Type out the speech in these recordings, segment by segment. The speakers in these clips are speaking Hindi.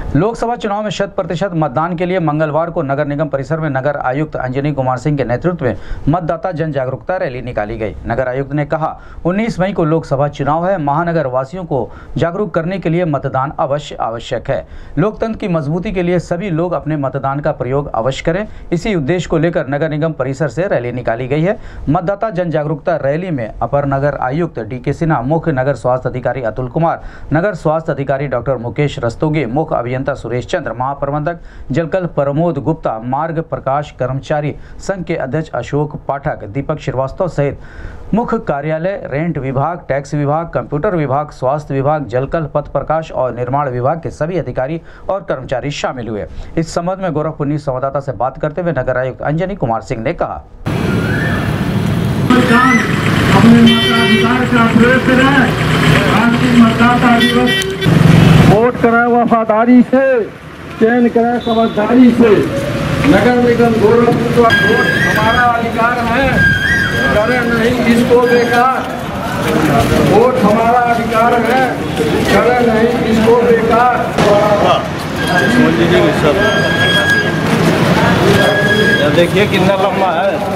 लोकसभा चुनाव में 100% मतदान के लिए मंगलवार को नगर निगम परिसर में नगर आयुक्त अंजनी कुमार सिंह के नेतृत्व में मतदाता जन जागरूकता रैली निकाली गई। नगर आयुक्त ने कहा, 19 मई को लोकसभा चुनाव है। महानगर वासियों को जागरूक करने के लिए मतदान अवश्य आवश्यक है। लोकतंत्र की मजबूती के लिए सभी लोग अपने मतदान का प्रयोग अवश्य करें। इसी उद्देश्य को लेकर नगर निगम परिसर से रैली निकाली गई है। मतदाता जन जागरूकता रैली में अपर नगर आयुक्त डी.के. सिन्हा, मुख्य नगर स्वास्थ्य अधिकारी अतुल कुमार, नगर स्वास्थ्य अधिकारी डॉक्टर मुकेश रस्तोगी, मुख्य अभियंता सुरेश चंद्र, महाप्रबंधक जलकल प्रमोद गुप्ता, मार्ग प्रकाश कर्मचारी संघ के अध्यक्ष अशोक पाठक, दीपक श्रीवास्तव सहित मुख्य कार्यालय, रेंट विभाग, टैक्स विभाग, कंप्यूटर विभाग, स्वास्थ्य विभाग, जलकल, पथ प्रकाश और निर्माण विभाग के सभी अधिकारी और कर्मचारी शामिल हुए। इस संबंध में गोरखपुर न्यूज संवाददाता से बात करते हुए नगर आयुक्त अंजनी कुमार सिंह ने कहा, अपने मताधिकार का प्रयोग करें। राष्ट्रीय मतदाता दिवस वोट करें वफादारी से, चयन करें समझदारी से। नगर निगम गोरखपुर का वोट हमारा अधिकार है, करें नहीं इसको बेकार। वोट हमारा अधिकार है, करें नहीं इसको बेकार। देखिए कितना लंबा है।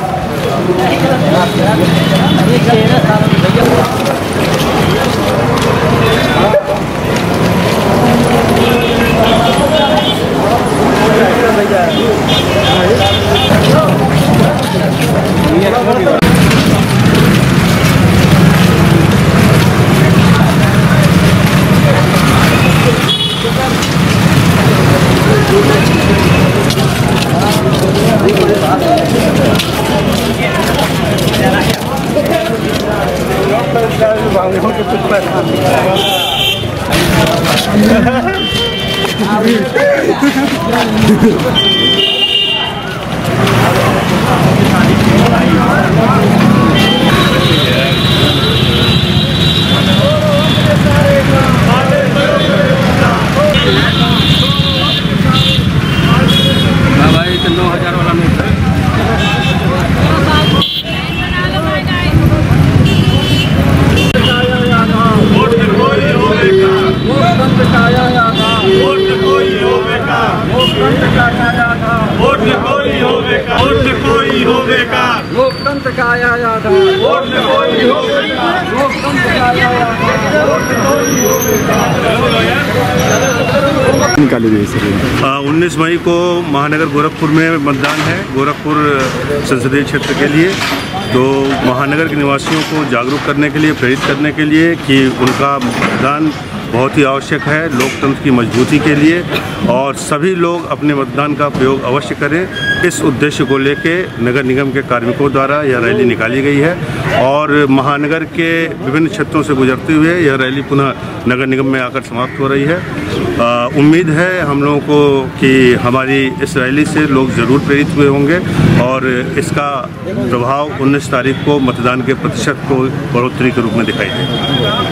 भाई 9,000 वाला नोट है। लोकतंत्र का आया याद है। निकाली गई सर 19 मई को महानगर गोरखपुर में मतदान है, गोरखपुर संसदीय क्षेत्र के लिए। तो महानगर के निवासियों को जागरूक करने के लिए, प्रेरित करने के लिए कि उनका मतदान बहुत ही आवश्यक है लोकतंत्र की मजबूती के लिए, और सभी लोग अपने मतदान का प्रयोग अवश्य करें। इस उद्देश्य को लेके नगर निगम के कार्मिकों द्वारा यह रैली निकाली गई है और महानगर के विभिन्न क्षेत्रों से गुजरते हुए यह रैली पुनः नगर निगम में आकर समाप्त हो रही है। उम्मीद है हम लोगों को कि हमारी इस रैली से लोग ज़रूर प्रेरित हुए होंगे और इसका प्रभाव 19 तारीख को मतदान के प्रतिशत को बढ़ोतरी के रूप में दिखाई देगा।